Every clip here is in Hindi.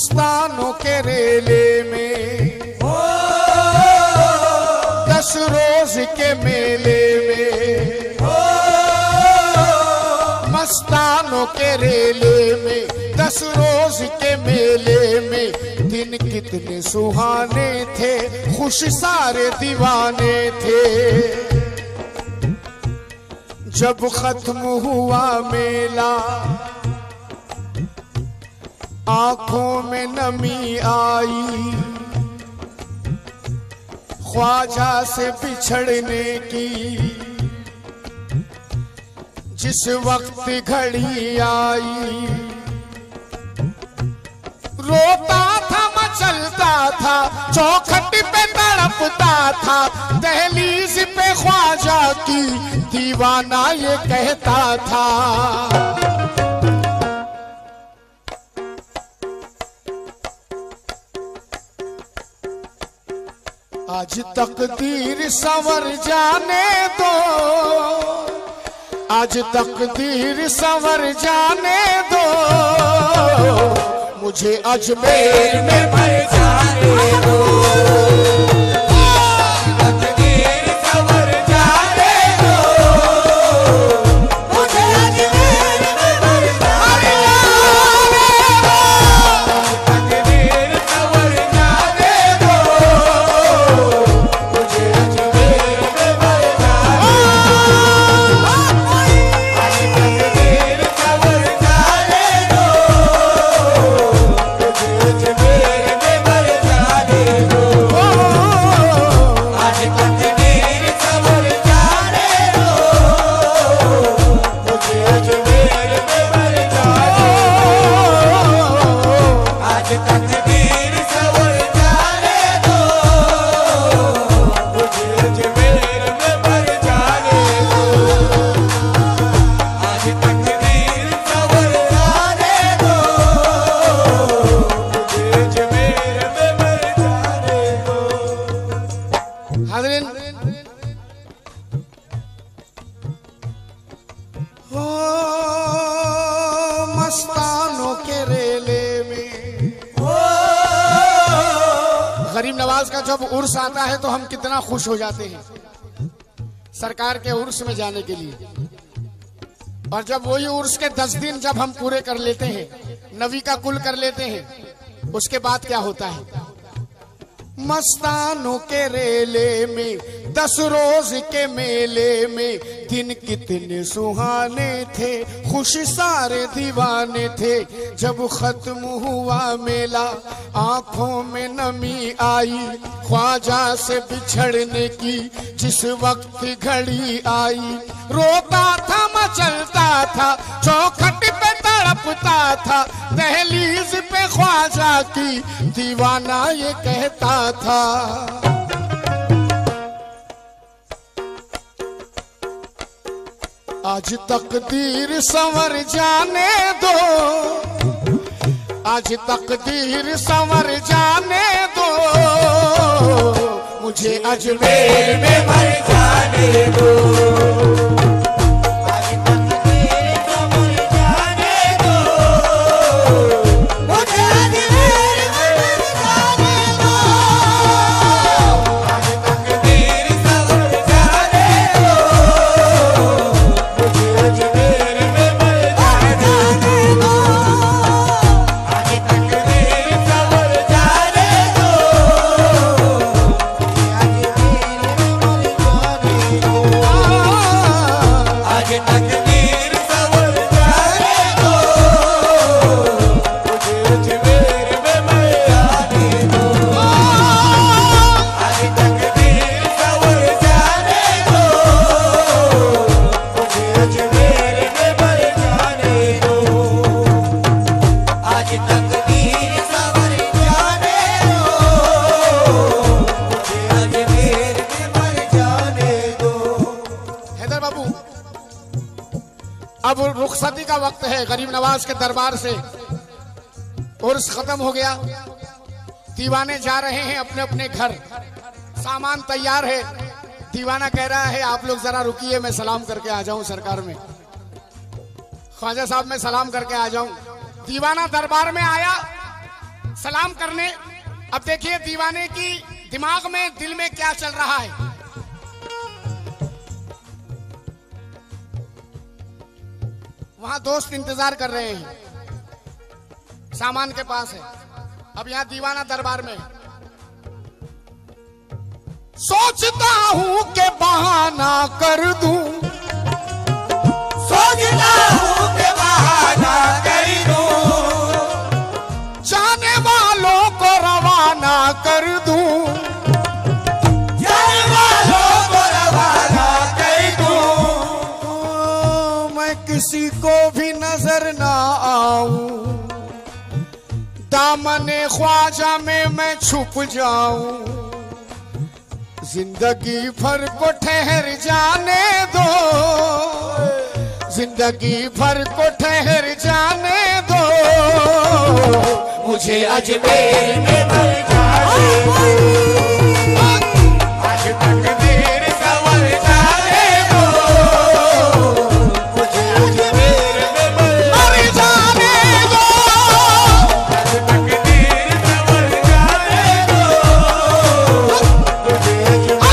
मस्तानों के रेले में, 10 रोज के मेले में, मस्तानों के रेले में, 10 रोज के मेले में। दिन कितने सुहाने थे, खुश सारे दीवाने थे। जब खत्म हुआ मेला, आंखों में नमी आई, ख्वाजा से बिछड़ने की जिस वक्त घड़ी आई। रोता था, मचलता था, चौखट पे तड़पता था, दहलीज पे ख्वाजा की दीवाना ये कहता था। आज तकदीर संवर जाने दो, आज तकदीर संवर जाने दो, मुझे अजमेर में मर जाने दो। तकदीर संवर जाने दो, मुझे अजमेर में मर जाने दो। तकदीर संवर जाने दो, मुझे अजमेर में मर जाने मस्तानों के रेले में। गरीब नवाज का जब उर्स आता है तो हम कितना खुश हो जाते हैं सरकार के उर्स में जाने के लिए। और जब वही उर्स के 10 दिन जब हम पूरे कर लेते हैं, नवी का कुल कर लेते हैं, उसके बाद क्या होता है? मस्तानों के रेले में, 10 रोज के मेले में, दिन कितने सुहाने थे, खुश सारे दीवाने थे। जब खत्म हुआ मेला, आंखों में नमी आई, ख्वाजा से बिछड़ने की जिस वक्त घड़ी आई। रोता था, मचलता था, चौखट पे तड़पता था, दहलीज पे ख्वाजा की दीवाना ये कहता था। आज तकदीर संवर जाने दो, आज तकदीर संवर जाने दो, मुझे अजमेर में मर जाने दो। अब रुखसती का वक्त है गरीब नवाज के दरबार से। उर्स खत्म हो गया, दीवाने जा रहे हैं अपने अपने घर, सामान तैयार है। दीवाना कह रहा है आप लोग जरा रुकिए, मैं सलाम करके आ जाऊं सरकार में, ख्वाजा साहब मैं सलाम करके आ जाऊं। दीवाना दरबार में आया, सलाम करने। अब देखिए दीवाने की दिमाग में, दिल में क्या चल रहा है। वहां दोस्त इंतजार कर रहे हैं, सामान के पास है। अब यहाँ दीवाना दरबार में सोचता हूं कि बहाना कर दूं, सोचता हूं कि बहाना कर दूं, जाने वालों को रवाना कर दूं, जाने वालों को रवाना कर दूं, मैं किसी को भी नजर ना आऊं, दामने ख्वाजा में मैं छुप जाऊं, जिंदगी भर को ठहर जाने दो, जिंदगी भर को ठहर जाने दो, मुझे अजमेर में मर जाने दो, आज तकदीर संवर जाने दो, मुझे अजमेर में मर जाने दो, आज तकदीर संवर जाने दो, मुझे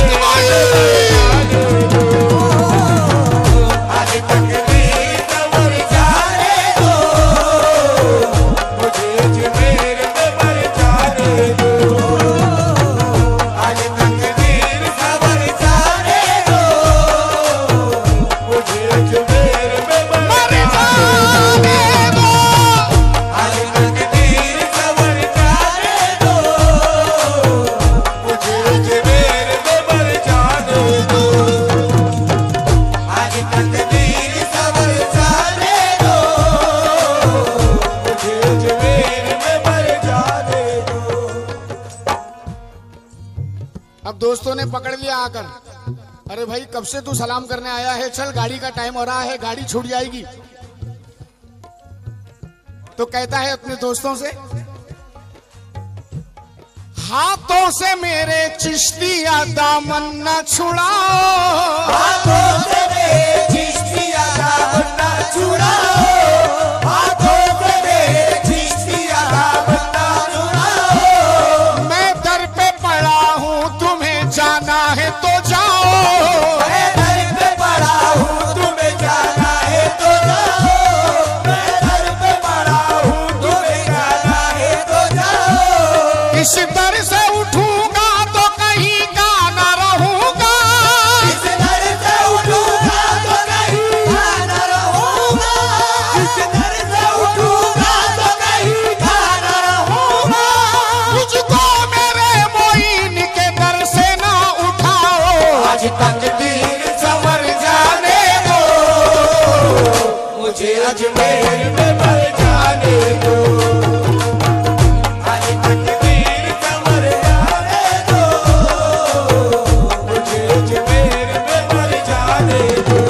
आज तकदीर संवर जाने दो, मुझे अजमेर में मर जाने दो, आज तकदीर संवर जाने दो, मुझे अजमेर में मर जाने दो, आज तकदीर संवर जाने दो, मुझे अजमेर में मर जाने दो, आज तकदीर संवर जाने दो, मुझे अजमेर में मर जाने दो। अब दोस्तों ने पकड़ लिया आकर, अरे भाई कब से तू सलाम करने आया है, चल गाड़ी का टाइम हो रहा है, गाड़ी छूट जाएगी। तो कहता है अपने दोस्तों से, हाथों से मेरे चिश्तिया दामन न छुड़ाओ, हाथों से मेरे चिश्तिया दामन न छुड़ाओ, हाथों से मेरे चिश्तिया दामन न छुड़ाओ, मैं दर पे पड़ा हूँ, तुम्हें जाना है तो जाओ, मैं दर पे पड़ा हूँ, तुम्हें जाना है तो जाओ, मैं दर पे पड़ा हूँ, तुम्हें जाना है तो जाओ, इस दर से उठूंगा तो कहीं गाना रहूंगा, इस दर से उठूंगा तो कहीं गाना रहूंगा, इस दर से उठूंगा तो कहीं गाना रहूंगा, मुझको मेरे मोइन के दर से ना उठाओ, आज तकदीर संवर जाने दो, मुझे अजमेर में मर जाने दो, आज तकदीर संवर जाने दो, मुझे अजमेर में मर जाने दो,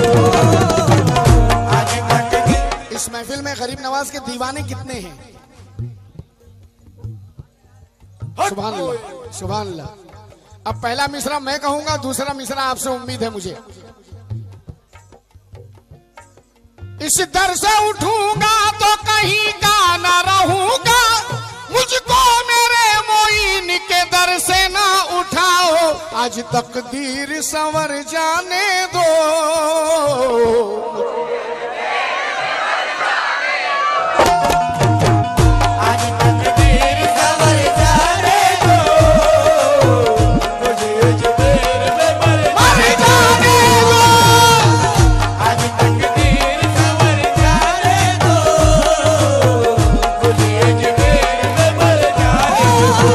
आज तकदीर। इस महफिल में गरीब नवाज के दीवाने कितने हैं? सुभान अल्लाह, सुभान अल्लाह। अब पहला मिसरा मैं कहूंगा, दूसरा मिसरा आपसे उम्मीद है मुझे। इस दर से उठूंगा तो कहीं गाना रहूंगा, मुझको मेरे मोइन के दर से ना उठाओ, आज तकदीर संवर जाने दो, आज तकदीर संवर जाने दो, मुझे अजमेर में मर जाने दो, आज तकदीर संवर जाने दो, मुझे अजमेर में मर जाने दो,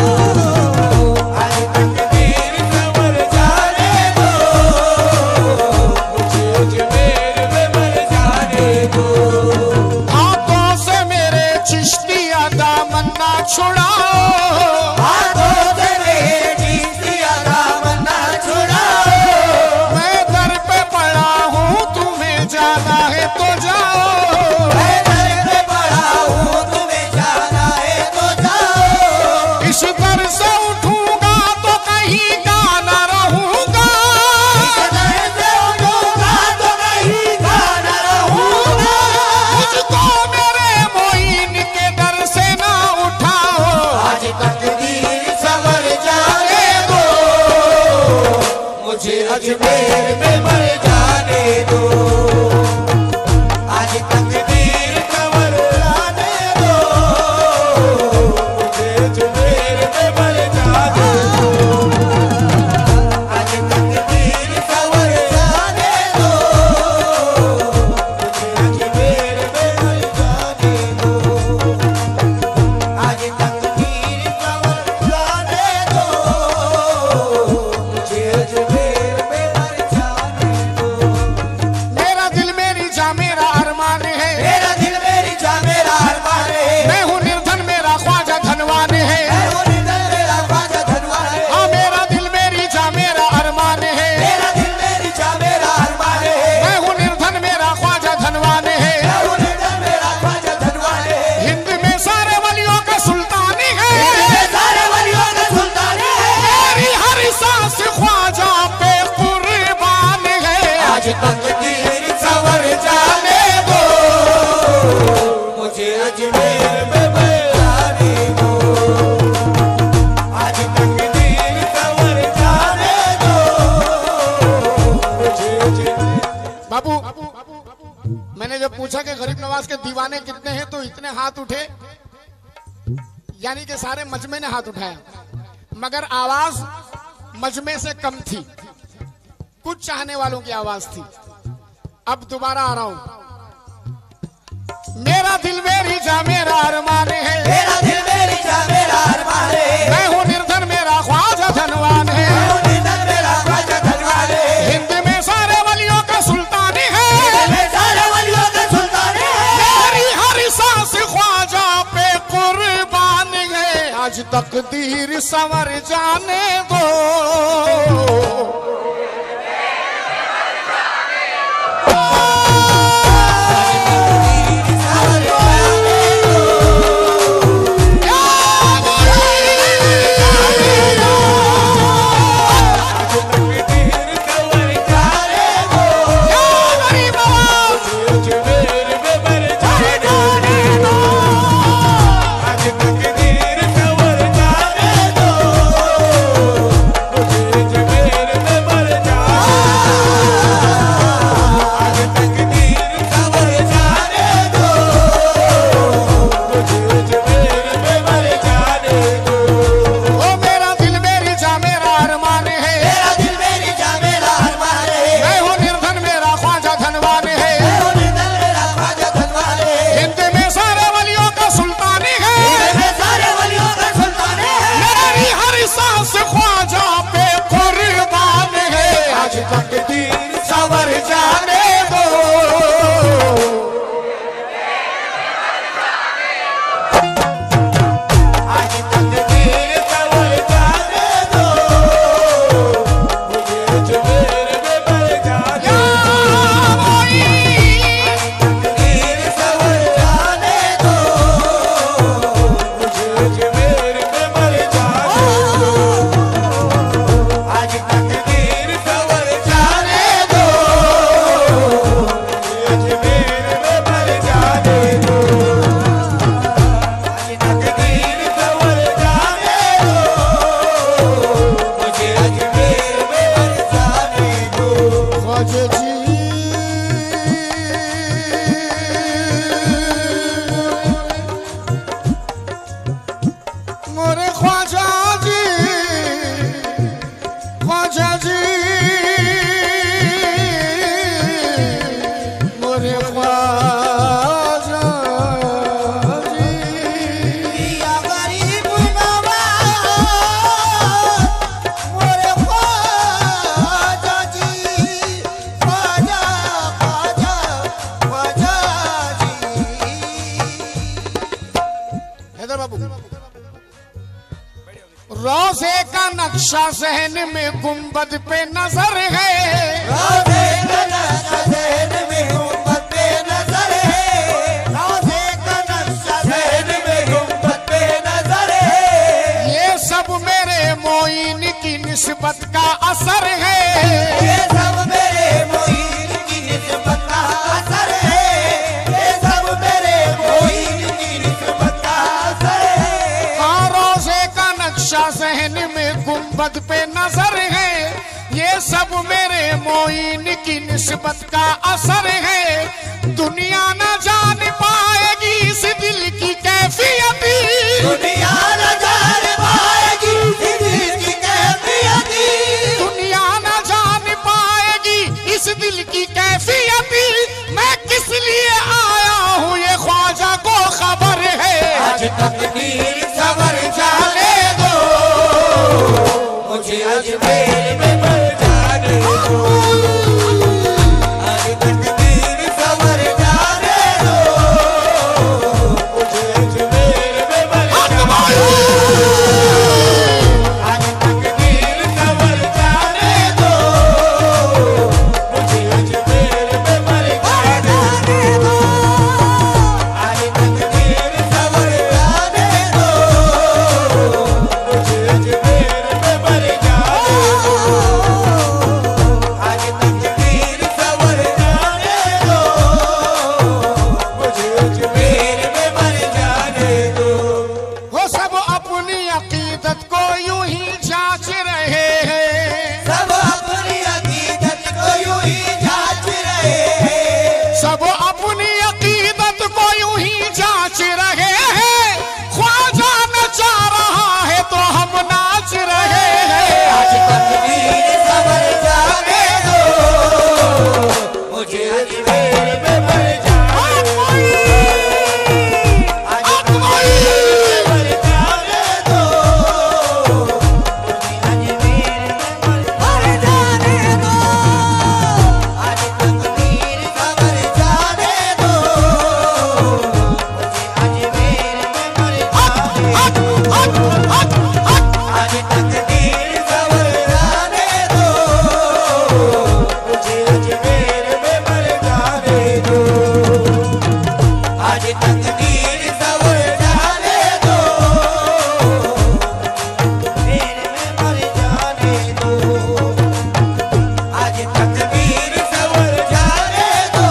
आज तकदीर संवर जाने दो, मुझे अजमेर में अजमेर में मर जाने दो, आज तकदीर कंवर लाने दो, मुझे अजमेर में मर जाने दो, आज तकदीर कंवर लाने दो, मुझे अजमेर में मर जाने दो, आज तकदीर कंवर लाने दो, मुझे अजमेर में मर जाने दो। मेरा दिल मेरी जा मेरा अरमान है, मेरा दिल मेरी जा मेरा अरमान है, मैं हूँ निर्धन मेरा ख्वाजा धनवान है। मैं हूँ निर्धन मेरा ख्वाजा धनवान है, हाँ मेरा दिल मेरी जा मेरा अरमान है, मेरा दिल मेरी जा मेरा अरमान है, मैं हूँ निर्धन मेरा ख्वाजा धनवान है। मैं हूँ निर्धन मेरा ख्वाजा धनवान है, हिंद में सारे वलियों का सुल्तानी है, ये सारे वलियों का सुल्तान है, मेरी हर सांस ख्वाजा पे कुर्बान है। आज तकदीर संवर जाने दो, मुझे अजमेर में मर जाने दो, आज तकदीर संवर जाने दो, मुझे अजमेर। बाबू मैंने जब पूछा कि गरीब नवाज के दीवाने कितने हैं तो इतने हाथ उठे, यानी कि सारे मजमे ने हाथ उठाया, मगर आवाज मजमे से कम थी, कुछ चाहने वालों की आवाज थी। अब दोबारा आ रहा हूं। मेरा दिल मेरी जा मेरा अरमान है, मेरा दिल मेरी जा मेरा अरमान है, मैं हूँ निर्धन मेरा ख्वाजा धनवान है। मैं हूँ निर्धन मेरा ख्वाजा धनवान है, हिंद में सारे वलियों का सुल्तानी है, मैं सारे वलियों का सुल्तान है, मेरी हर सांस ख्वाजा पे कुर्बान है। आज तकदीर संवर जाने दो, रोज़े का नक्शा ज़हन में गुंबद पे नजर है, रोज़े का नक्शा ज़हन में गुंबद पे नजर है, रोज़े का नक्शा ज़हन में गुंबद पे नजर है, ये सब मेरे मोइन की निस्बत का असर है, ये सब मेरे मोइन की निस्बत का असर है, ये सब मेरे मोइन की निस्बत का असर है। हाँ रोज़े का नक्शा ज़हन में गुंबद पे नजर है, ये ये सब मेरे मोइन की निस्बत का असर है। दुनिया न जान पाएगी इस दिल की कैफियत, दुनिया न जान पाएगी इस दिल की कैफियत, दुनिया न जान पाएगी इस दिल की कैफियत। मैं किस लिए आया हूँ ये ख्वाजा को खबर है। आज तकदीर सवर जाने दो, मुझे अजमेर में मर जाने दो। आज तकदीर सवर जाने दो, मुझे अजमेर में मर जाने दो। आज तकदीर सवर जाने दो, मुझे अजमेर में मर जाने दो। आज तकदीर सवर जाने दो, मुझे अजमेर में मर जाने दो। आज तकदीर सवर जाने दो, मुझे अजमेर में मर जाने दो। वो सब अपनी अकीदत को यूं ही जांच रहे हैं, सब अपनी अकीदत को यूं ही जांच रहे हैं, सब अपनी अकीदत को यूं ही जांच रहे हैं। ख्वाजा नचा रहा है तो हम नाच रहे हैं। आज तकदीर सवर जाने दो, मुझे अजमेर में मर जाने दो। आज तकदीर सवर जाने दो, मुझे अजमेर में मर जाने दो। आज तकदीर सवर जाने दो, मुझे अजमेर में मर जाने दो। आज तकदीर सवर जाने दो, मुझे अजमेर में मर जाने दो। आज तकदीर सवर जाने दो, मेरे में मर जाने दो। आज तकदीर सवर जाने दो,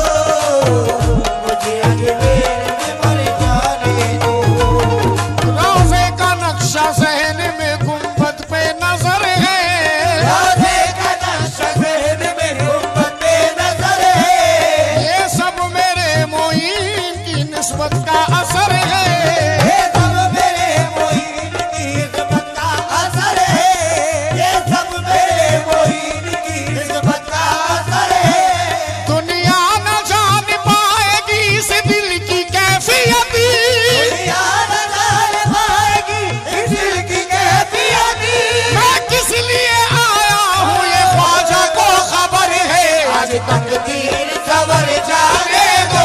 मुझे अजमेर में मर जाने दो। रोज़े का नक्शा ज़हन में गुंबद पे नजर है, रोज़े का नक्शा ज़हन में गुंबद पे नज़र है। ये सब मेरे मोइन की निस्बत का असर है। ये सब मेरे मोइन की निस्बत का असर है। ये सब मेरे मोइन की निस्बत का असर है। दुनिया न जान पाएगी इस दिल की कैफियत, दुनिया न जान पाएगी इस दिल की कैफियत। मैं किस लिए आया हूँ ये ख्वाजा को खबर है। आज तकदीर सवर जाने दो,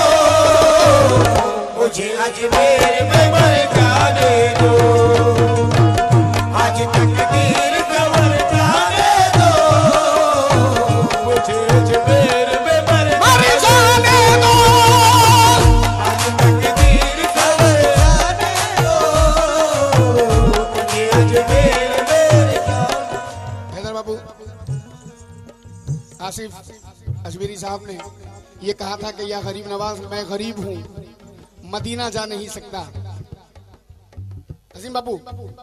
मुझे अजमेर में मर जाने दो। आज तकदीर सवर जाने दो, मुझे अजमेर में मर जाने दो। आज तकदीर सवर जाने दो, मुझे अजमेर में मर जाने। हैदर बाबू आसिफ अजमेरी साहब ने ये कहा था कि या गरीब नवाज मैं गरीब हूँ, मदीना जा नहीं सकता। अजीम बाबू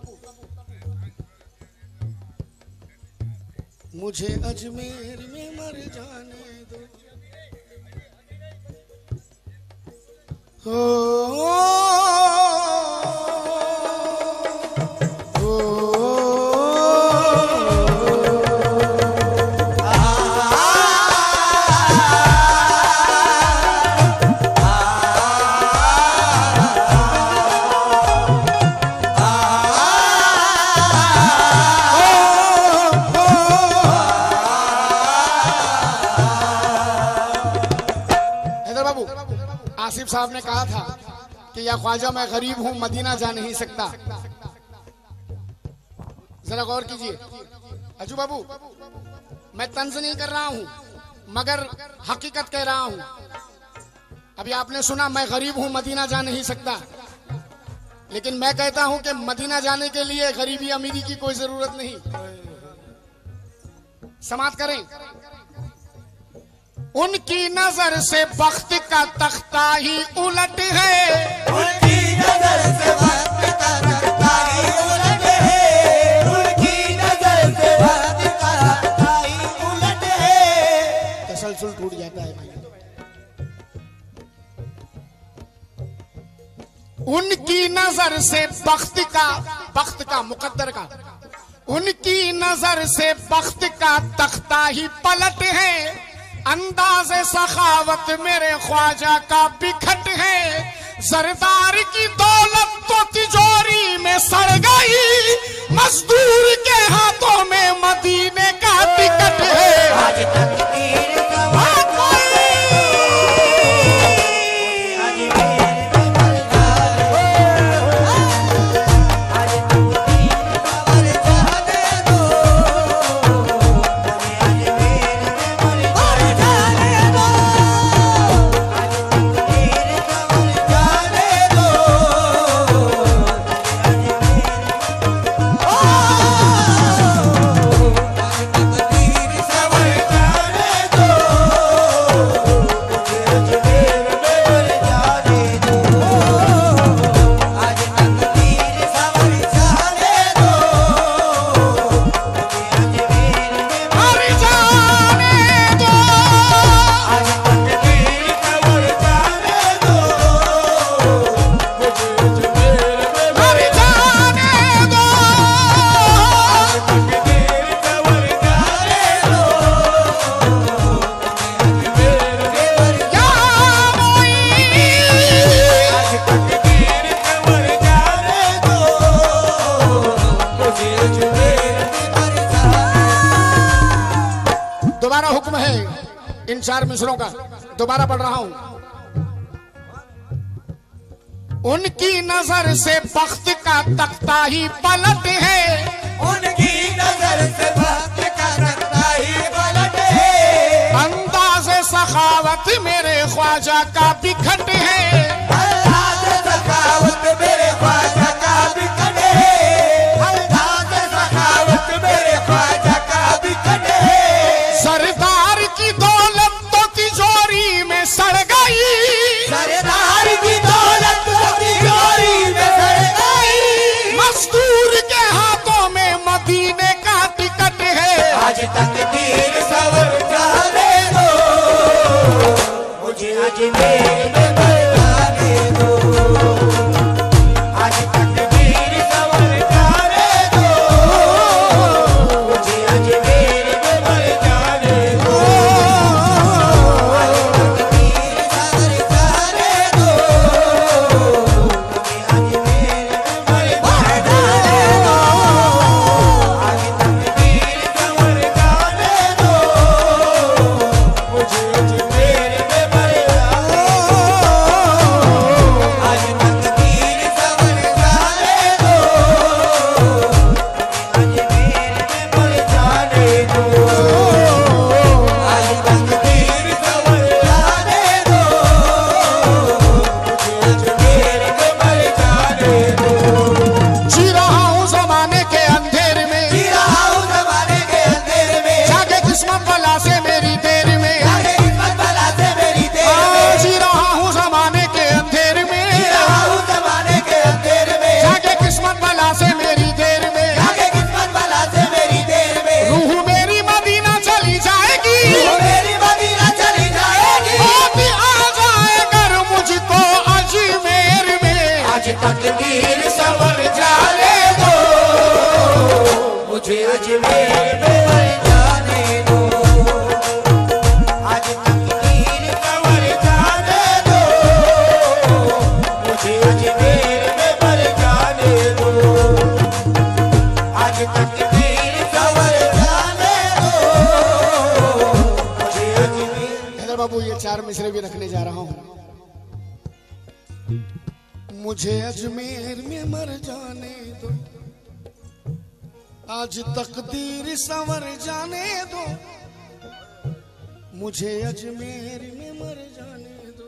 मुझे अजमेर में मर जाने दो। हैदर बाबू आसिफ साहब ने कहा था कि या ख्वाजा मैं गरीब हूँ, मदीना जा नहीं सकता। जरा गौर कीजिए अजू बाबू, मैं तंज नहीं कर रहा हूँ मगर हकीकत कह रहा हूँ। अभी आपने सुना मैं गरीब हूँ, मदीना जा नहीं सकता, लेकिन मैं कहता हूँ कि मदीना जाने के लिए गरीबी अमीरी की कोई जरूरत नहीं। समाप्त करें। उनकी नजर से बख्त का तख्ता ही उलट है, उनकी नजर से वक्त का तख्ता ही उलट है, उनकी नजर से वक्त का तख्ता ही नजर से बख्त का मुकद्दर का, उनकी नजर से बख्त का तख्ता ही पलट है। अंदाज़े सखावत मेरे ख्वाजा का बिखट है। सरदार की दौलत तो तिजोरी में सड़ गई, मजदूर के हाथों में मदीने का टिकट है। आज तकदीर हुक्म है इन 4 मिसरों का, दोबारा पढ़ रहा हूं। उनकी नजर से बख्त का तख्ता ही पलट है, उनकी नजर से बख्त का तख्ता ही पलट है। अंदाज़े सखावत मेरे ख्वाजा का बिखट है। अंदाज़े सखावत मेरे ख्वाजा का बिखट है। अंदाज़े सखावत मेरे ख्वाजा का बिखट है। सरदार की दौलत तो तिजोरी में सड़ गई, सरदार की दौलत तो तिजोरी में सड़ गई। मजदूर के हाथों में मदीने का टिकट है। आज तकदीर सवर जाने दो, मुझे अजमेर में बरसाने दो। आज तकदीर सवर जाने दो, मुझे अजमेर में बरसाने दो। आज तकदीर सवर जाने दो, मुझे अजमेर में बरसाने दो। आज तकदीर सवर जाने दो, मुझे अजमेर में बरसाने दो। आज तकदीर सवर जाने दो, अजमेर में बरसाने दो। आज तकदीर सवर जाने दो, मुझे अजमेर में बरसाने दो। जी रहा हूँ जमाने के अंधेर में, जी रहा हूँ ज़माने के अंधेर में, जागे किस्मत बला से मेरी देर में। जागे किस्मत बला से मेरी देर में। जी रहा हूँ जमाने के अंधेर में, जी रहा हूँ ज़माने के अंधेर में, जागे किस्मत बला से मेरी देर में। जागे किस्मत बला से मेरी देर में। रूह मेरी मदीना चली जाएगी, तू मेरी मदीना चली जाएगी। होती आ जाए कर मुझको अजमेर में। आज तकदीर सवर जाने दो, मुझे अजमेर में बरसाने दो। आज तकदीर सवर जाने दो, मुझे अजमेर में बरसाने दो। आज तकदीर सवर जाने दो, मुझे अजमेर। हैदर बाबू ये 4 मिसरे भी रखने जा रहा हूँ। मुझे अजमेर में मर जाने दो, आज तकदीर संवर जाने दो। मुझे अजमेर में मर जाने दो।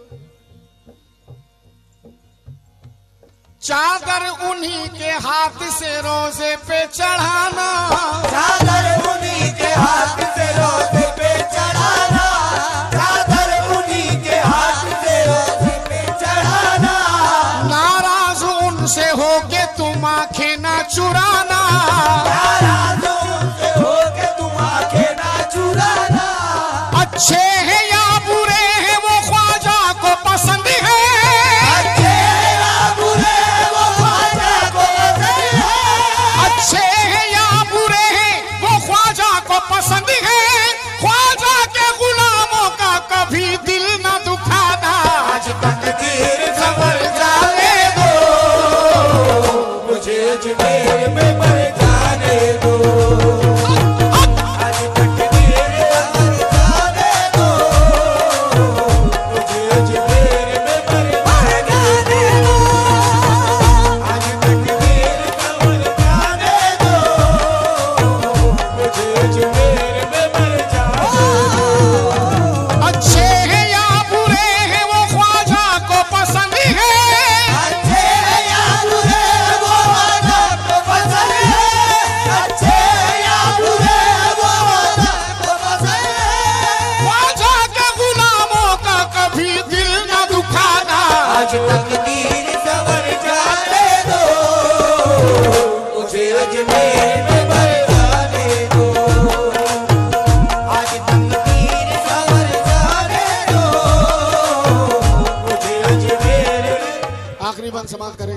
चादर उन्हीं के हाथ से रोजे पे चढ़ाना, चादर उन्हीं के हाथ से रोज़े पे चढ़ाना। चादर उन्हीं के हाथ से रोज़े पे चढ़ाना। नाराज उनसे होके तुम आंखें ना चुराना। नाराज़ उनसे होके तुम आंखें ना चुराना। अच्छे हैं या बुरे हैं वो ख्वाजा को पसंद है। अच्छे या बुरे वो को पसंद है, ख्वाजा के गुलामों का कभी दिल न दुखाना। आज तकदीर संवर जाने दो, मुझे अजमेर में मर जाने दो। आज तकदीर संवर जाने दो, मुझे अजमेर में मर जाने दो। आज तकदीर संवर जाने दो, मुझे अजमेर में मर जाने दो। अच्छे हैं या बुरे हैं वो ख्वाजा को पसंद है, अच्छे या बुरे वो ख्वाजा को पसंद है, अच्छे या बुरे वो ख्वाजा को पसंद है। ख्वाजा के गुलामों का कभी दिल न दुखाना। आज तकदीर संवर जाने दो, मुझे अजमेर में मर जाने दो। आज तकदीर संवर जाने दो, मुझे अजमेर में। आखिरी बंद समाप्त करें।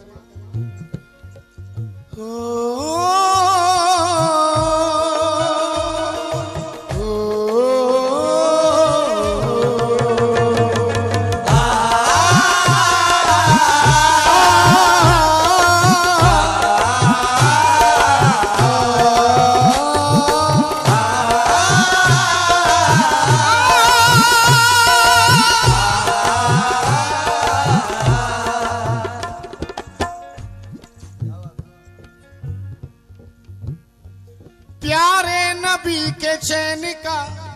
प्यारे नबी के चैन का,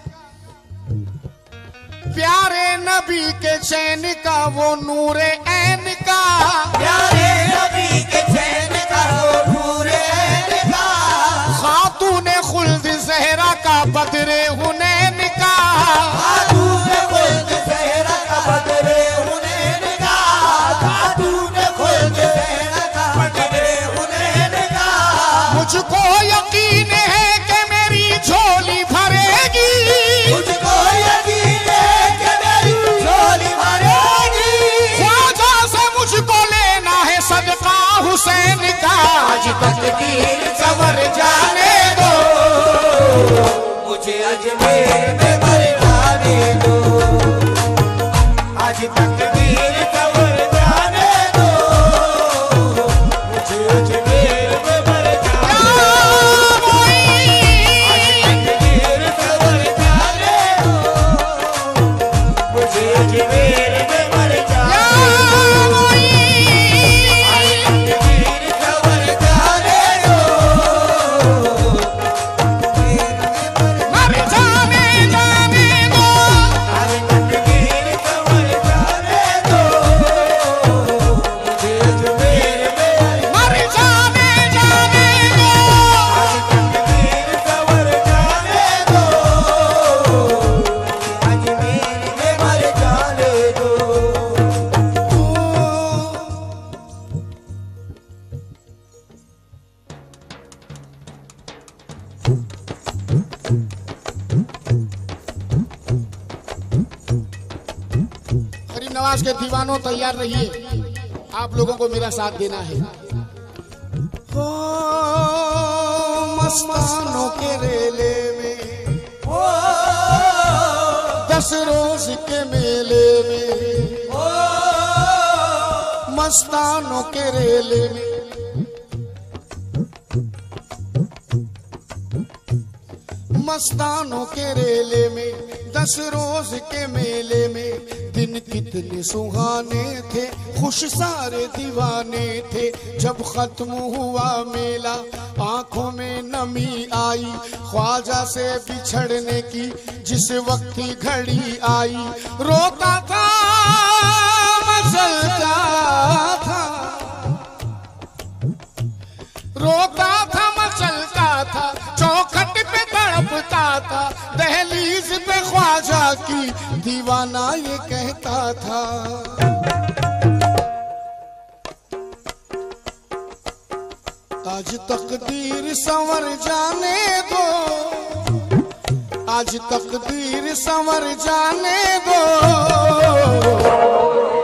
प्यारे नबी के चैन का वो नूरे ऐन का। प्यारे नबी के चैन का वो नूरे ऐन का। खातूने खुल्द ज़हरा का बदरे हुनैन का। खातूने खुल्द ज़हरा का बदरे हुनैन का। खातूने खुल्द ज़हरा का बदरे हुनैन का। मुझको यकीन है कि मेरी झोली भरेगी, मुझको यकीन है कि मेरी झोली भरेगी। ख्वाजा से मुझको लेना है सदका हुसैन का। आज तकदीर संवर जाने दो, मुझे अजमेर में मर जाने दो। आज तकदीर संवर जाने दो, मुझे अजमेर में मर जाने दो। आज तकदीर संवर जाने दो, मुझे अजमेर में मर जाने दो। आज तकदीर संवर जाने दो, मर जाने जाने दो, आज तकदीर संवर जाने दो, मुझे अजमेर में मर जाने जाने दो। आज तकदीर संवर जाने दो, अजमेर में मर जाने दो। गरीब नवाज के दीवानों तैयार रहिए, आप लोगों को मेरा साथ देना है। हो मस्तानों के रेले में, 10 रोज के मेले में, मस्तानों के रेले में, मस्तानों के रेले में, 10 रोज के मेले में। दिन कितने सुहाने थे, खुश सारे दीवाने थे। जब खत्म हुआ मेला आंखों में नमी आई, ख्वाजा से बिछड़ने की जिस वक्त की घड़ी आई। रोता था मचलता था, रोता था मचलता था, चौखट पे तड़पता था, दहलीज पे ख्वाजा की दीवाना ये कहता था। आज तकदीर संवर जाने दो, आज तकदीर संवर जाने दो।